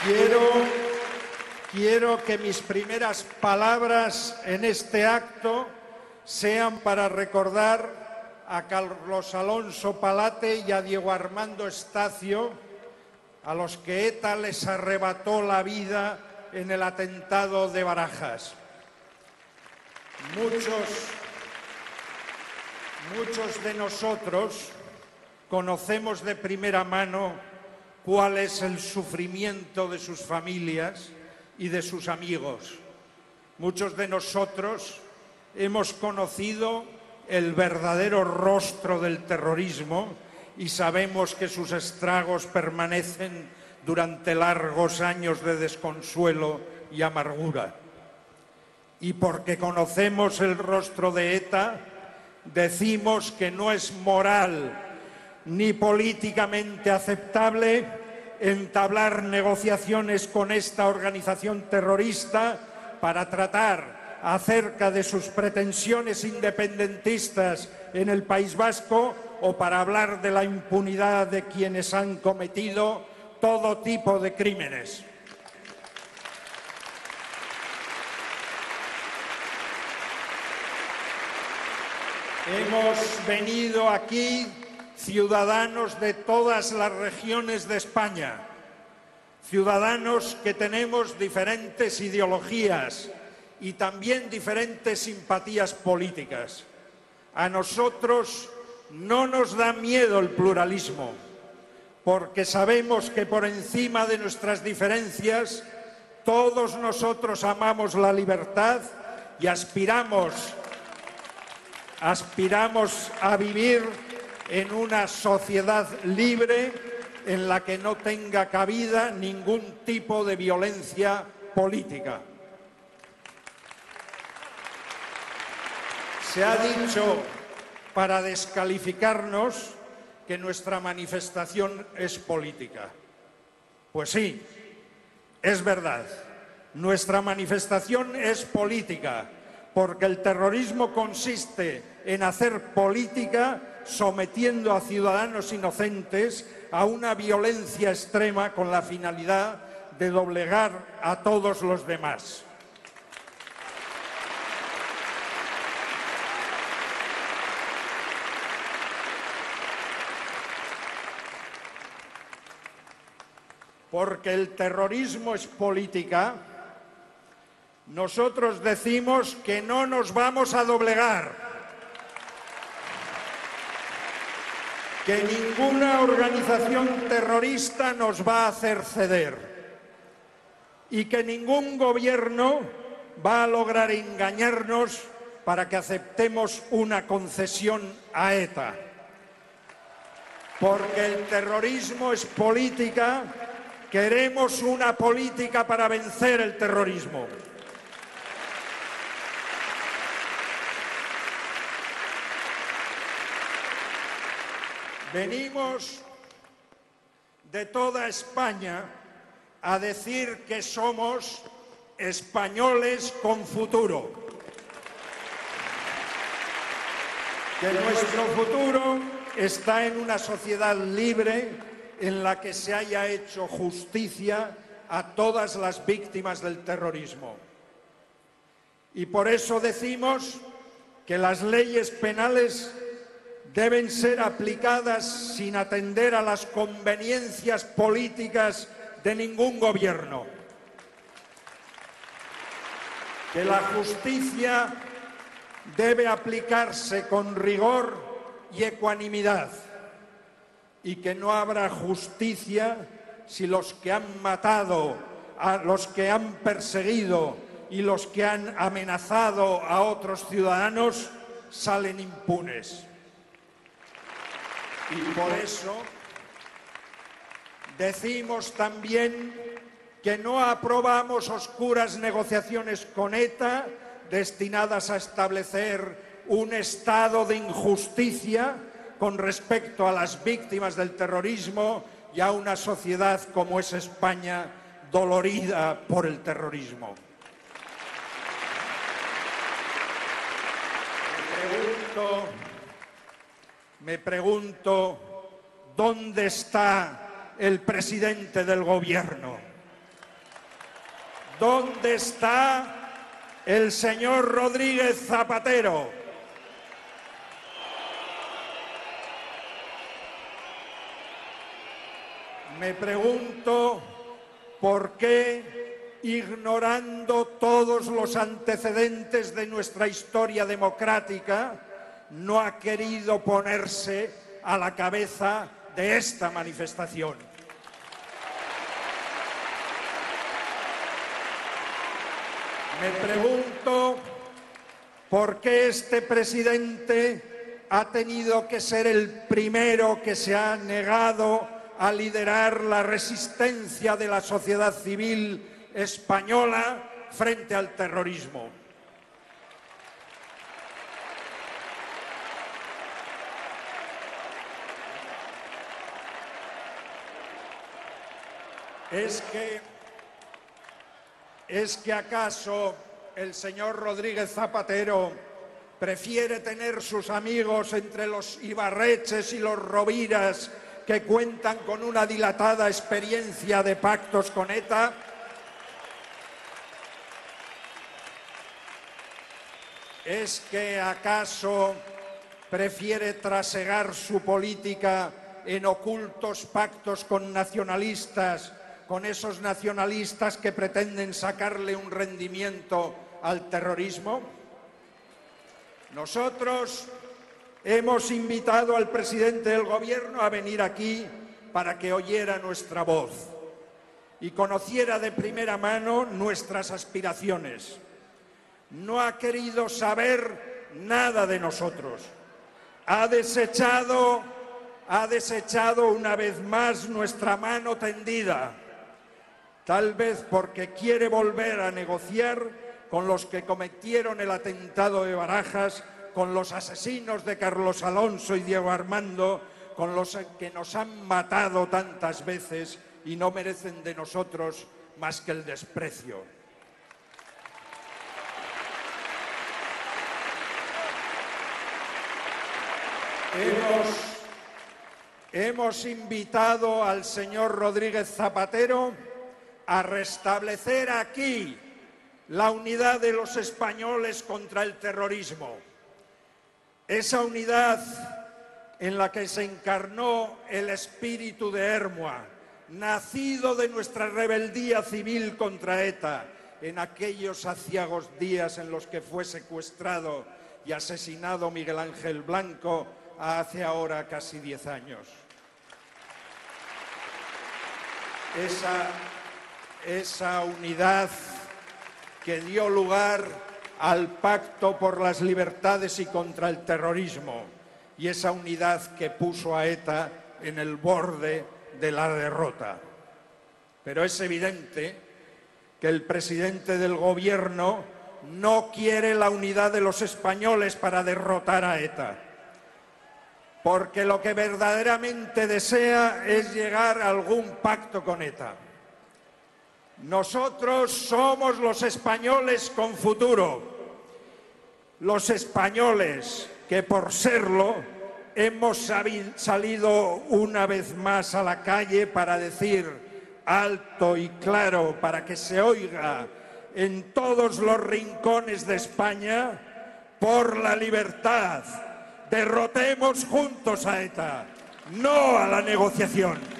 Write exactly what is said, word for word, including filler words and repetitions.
Quiero, quiero que mis primeras palabras en este acto sean para recordar a Carlos Alonso Palate y a Diego Armando Estacio, a los que ETA les arrebató la vida en el atentado de Barajas. Muchos, muchos de nosotros conocemos de primera mano cuál es el sufrimiento de sus familias y de sus amigos. Muchos de nosotros hemos conocido el verdadero rostro del terrorismo y sabemos que sus estragos permanecen durante largos años de desconsuelo y amargura. Y porque conocemos el rostro de ETA, decimos que no es moral ni políticamente aceptable entablar negociaciones con esta organización terrorista para tratar acerca de sus pretensiones independentistas en el País Vasco o para hablar de la impunidad de quienes han cometido todo tipo de crímenes. Hemos venido aquí ciudadanos de todas las regiones de España, ciudadanos que tenemos diferentes ideologías y también diferentes simpatías políticas. A nosotros no nos da miedo el pluralismo, porque sabemos que por encima de nuestras diferencias todos nosotros amamos la libertad y aspiramos, aspiramos a vivir en una sociedad libre en la que no tenga cabida ningún tipo de violencia política. Se ha dicho, para descalificarnos, que nuestra manifestación es política. Pues sí, es verdad. Nuestra manifestación es política, porque el terrorismo consiste en hacer política sometiendo a ciudadanos inocentes a una violencia extrema con la finalidad de doblegar a todos los demás. Porque el terrorismo es política, nosotros decimos que no nos vamos a doblegar, que ninguna organización terrorista nos va a hacer ceder y que ningún gobierno va a lograr engañarnos para que aceptemos una concesión a ETA. Porque el terrorismo es política, queremos una política para vencer el terrorismo. Venimos de toda España a decir que somos españoles con futuro, que nuestro futuro está en una sociedad libre en la que se haya hecho justicia a todas las víctimas del terrorismo. Y por eso decimos que las leyes penales deben ser aplicadas sin atender a las conveniencias políticas de ningún gobierno. Que la justicia debe aplicarse con rigor y ecuanimidad y que no habrá justicia si los que han matado, a los que han perseguido y los que han amenazado a otros ciudadanos salen impunes. Y por eso decimos también que no aprobamos oscuras negociaciones con ETA destinadas a establecer un estado de injusticia con respecto a las víctimas del terrorismo y a una sociedad como es España, dolorida por el terrorismo. Me pregunto... Me pregunto, ¿dónde está el presidente del gobierno? ¿Dónde está el señor Rodríguez Zapatero? Me pregunto por qué, ignorando todos los antecedentes de nuestra historia democrática, no ha querido ponerse a la cabeza de esta manifestación. Me pregunto por qué este presidente ha tenido que ser el primero que se ha negado a liderar la resistencia de la sociedad civil española frente al terrorismo. ¿Es que, es que acaso el señor Rodríguez Zapatero prefiere tener sus amigos entre los Ibarretxes y los Roviras, que cuentan con una dilatada experiencia de pactos con ETA? ¿Es que acaso prefiere trasegar su política en ocultos pactos con nacionalistas, con esos nacionalistas que pretenden sacarle un rendimiento al terrorismo? Nosotros hemos invitado al presidente del Gobierno a venir aquí para que oyera nuestra voz y conociera de primera mano nuestras aspiraciones. No ha querido saber nada de nosotros. Ha desechado, ha desechado una vez más nuestra mano tendida, tal vez porque quiere volver a negociar con los que cometieron el atentado de Barajas, con los asesinos de Carlos Alonso y Diego Armando, con los que nos han matado tantas veces y no merecen de nosotros más que el desprecio. Hemos, hemos invitado al señor Rodríguez Zapatero a restablecer aquí la unidad de los españoles contra el terrorismo. Esa unidad en la que se encarnó el espíritu de Hermua, nacido de nuestra rebeldía civil contra ETA, en aquellos aciagos días en los que fue secuestrado y asesinado Miguel Ángel Blanco hace ahora casi diez años. Esa, esa unidad que dio lugar al Pacto por las Libertades y contra el terrorismo, y esa unidad que puso a ETA en el borde de la derrota. Pero es evidente que el presidente del Gobierno no quiere la unidad de los españoles para derrotar a ETA, porque lo que verdaderamente desea es llegar a algún pacto con ETA. Nosotros somos los españoles con futuro, los españoles que por serlo hemos salido una vez más a la calle para decir alto y claro, para que se oiga en todos los rincones de España: por la libertad, derrotemos juntos a ETA, no a la negociación.